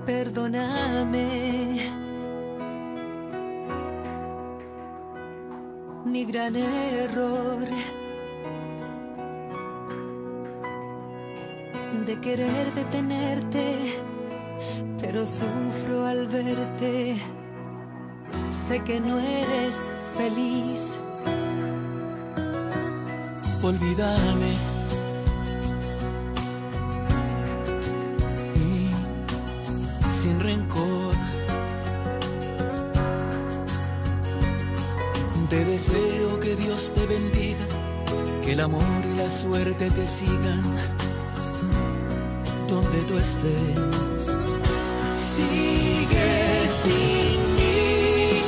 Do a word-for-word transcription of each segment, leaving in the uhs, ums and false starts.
Perdóname mi gran error de querer detenerte, pero sufro al verte. Sé que no eres feliz. Olvídame y sin rencor te deseo que Dios te bendiga, que el amor y la suerte te sigan donde tú estés. Sigue sin mí,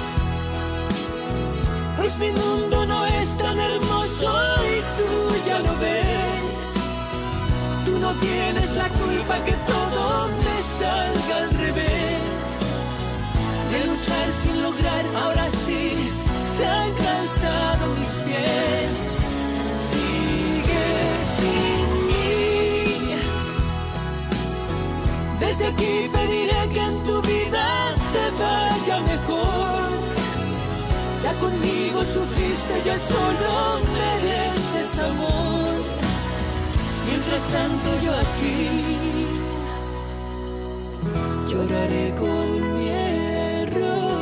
pues mi mundo no es tan hermoso y tú ya lo ves. Tú no tienes la culpa que todo me salga al revés. De luchar sin lograr, ahora sí se han cansado mis pies. Sigue sin mí. Desde aquí pediré que en tu vida te vaya mejor. Ya conmigo sufriste, ya solo mereces amor. Mientras tanto yo aquí lloraré con mi error.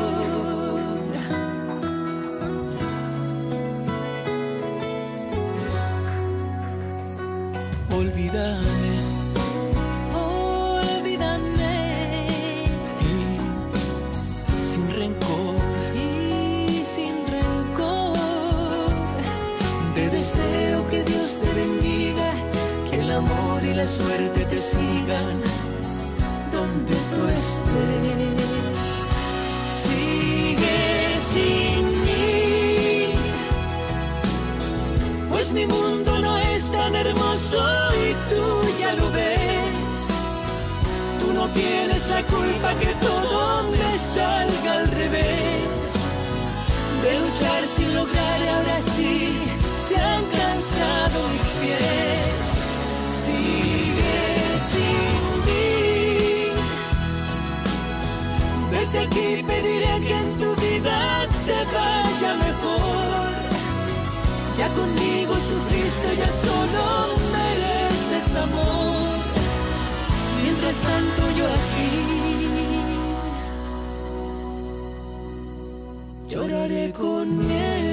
Olvídame, Olvídame y sin rencor y sin rencor. te deseo que Dios te bendiga, que el amor y la suerte te sigan donde tú estés. Sigue sin mí, pues mi mundo no es tan hermoso y tú ya lo ves. Tú no tienes la culpa que todo me salga al revés. De luchar sin lograr, ahora sí se han cansado mis pies. Sigue sin mí. Desde aquí pediré que en tu vida te vaya mejor. Ya conmigo sufriste, ya solo mereces amor. Mientras tanto yo aquí lloraré con miel.